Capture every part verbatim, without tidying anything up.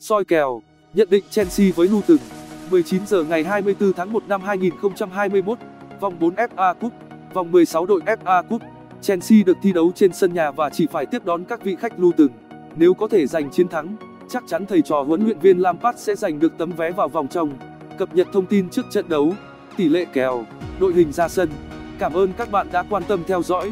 Soi kèo, nhận định Chelsea với Luton. mười chín giờ ngày hai mươi tư tháng một năm hai nghìn không trăm hai mươi mốt, vòng bốn ép a Cup, vòng mười sáu đội ép a Cup. Chelsea được thi đấu trên sân nhà và chỉ phải tiếp đón các vị khách Luton. Nếu có thể giành chiến thắng, chắc chắn thầy trò huấn luyện viên Lampard sẽ giành được tấm vé vào vòng trong. Cập nhật thông tin trước trận đấu, tỷ lệ kèo, đội hình ra sân. Cảm ơn các bạn đã quan tâm theo dõi.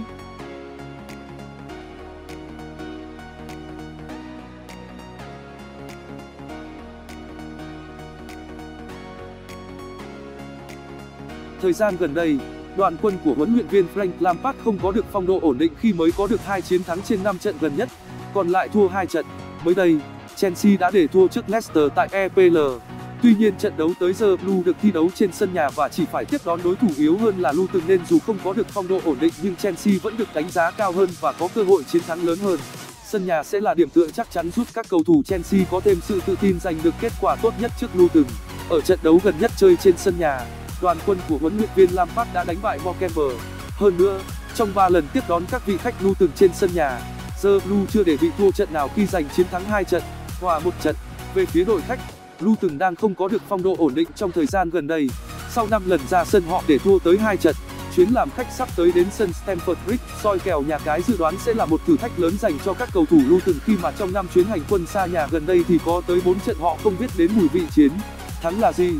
Thời gian gần đây, đoàn quân của huấn luyện viên Frank Lampard không có được phong độ ổn định khi mới có được hai chiến thắng trên năm trận gần nhất, còn lại thua hai trận. Mới đây, Chelsea đã để thua trước Leicester tại e pê lờ. Tuy nhiên trận đấu tới giờ Blue được thi đấu trên sân nhà và chỉ phải tiếp đón đối thủ yếu hơn là Luton, nên dù không có được phong độ ổn định nhưng Chelsea vẫn được đánh giá cao hơn và có cơ hội chiến thắng lớn hơn. Sân nhà sẽ là điểm tựa chắc chắn giúp các cầu thủ Chelsea có thêm sự tự tin giành được kết quả tốt nhất trước Luton. Ở trận đấu gần nhất chơi trên sân nhà, đoàn quân của huấn luyện viên Lampard đã đánh bại Morecambe. Hơn nữa, trong ba lần tiếp đón các vị khách Luton trên sân nhà, The Blue chưa để bị thua trận nào khi giành chiến thắng hai trận, hòa một trận. Về phía đội khách, Luton đang không có được phong độ ổn định trong thời gian gần đây. Sau năm lần ra sân họ để thua tới hai trận. Chuyến làm khách sắp tới đến sân Stamford Bridge, soi kèo nhà cái dự đoán sẽ là một thử thách lớn dành cho các cầu thủ Luton khi mà trong năm chuyến hành quân xa nhà gần đây thì có tới bốn trận họ không biết đến mùi vị chiến thắng là gì.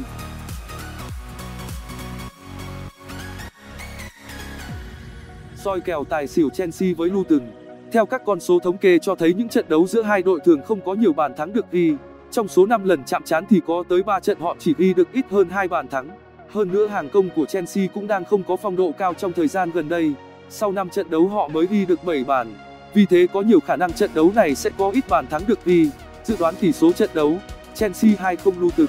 Soi kèo tài xỉu Chelsea với Luton. Theo các con số thống kê cho thấy những trận đấu giữa hai đội thường không có nhiều bàn thắng được ghi. Trong số năm lần chạm trán thì có tới ba trận họ chỉ ghi được ít hơn hai bàn thắng. Hơn nữa hàng công của Chelsea cũng đang không có phong độ cao trong thời gian gần đây. Sau năm trận đấu họ mới ghi được bảy bàn. Vì thế có nhiều khả năng trận đấu này sẽ có ít bàn thắng được ghi. Dự đoán tỷ số trận đấu: Chelsea hai không Luton.